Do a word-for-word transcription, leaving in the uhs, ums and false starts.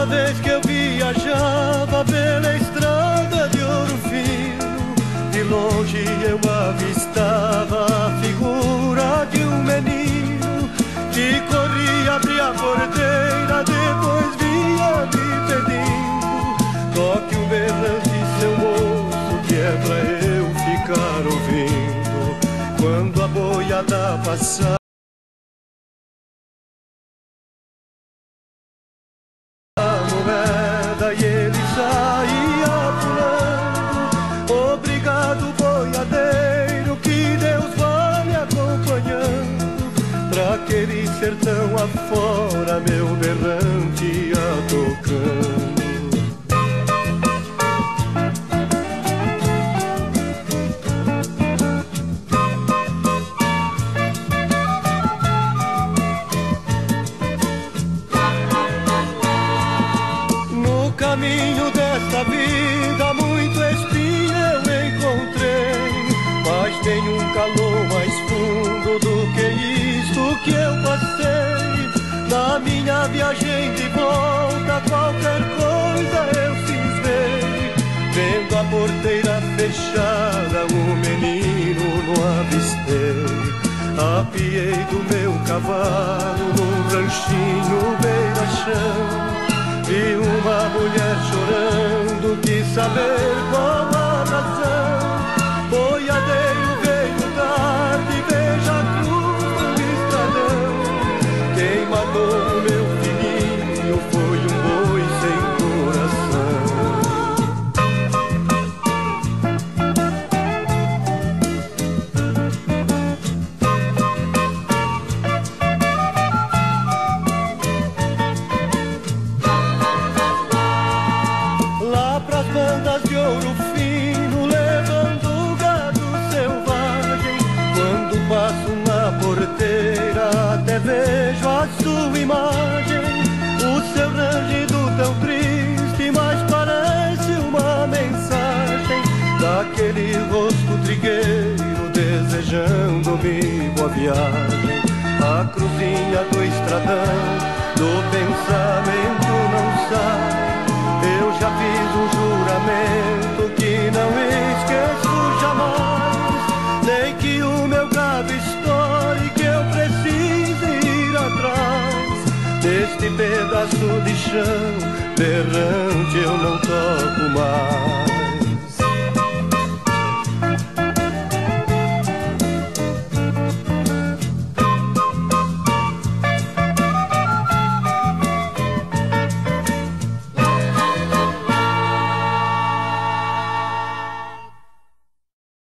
vez que eu viajava pela estrada de Ouro Fino, de longe eu avistava a figura de um menino que corria, abria a porteira, depois vinha me pedindo: toque um berrante, seu moço, que é pra eu ficar ouvindo quando a boiada passar. E ele saía pulando: obrigado, boiadeiro, que Deus vá me acompanhando. Pra aquele sertão afora, meu berrante ia tocando. Caminho desta vida muito espinho eu encontrei, mas tem um calor mais fundo do que isto que eu passei. Na minha viagem de volta qualquer coisa eu cismei, vendo a porteira fechada o menino não avistei. Apiei do meu cavalo num ranchinho beira-chão, vi uma mulher chorando, quis saber qual a razão. Boiadeiro veio tarde, veja a cruz do estradão. Quem matou o meu filhinho foi um boi sem coração. Bandas de Ouro Fino, levando gado selvagem, quando passo na porteira até vejo a sua imagem. O seu rangido tão triste, mas parece uma mensagem daquele rosto trigueiro desejando-me boa viagem. A cruzinha do estradão do pensamento não sai. Eu já fiz um juramento que não esqueço jamais, nem que o meu gado estoure, que eu precise ir atrás deste pedaço de chão berrante eu não toco mais.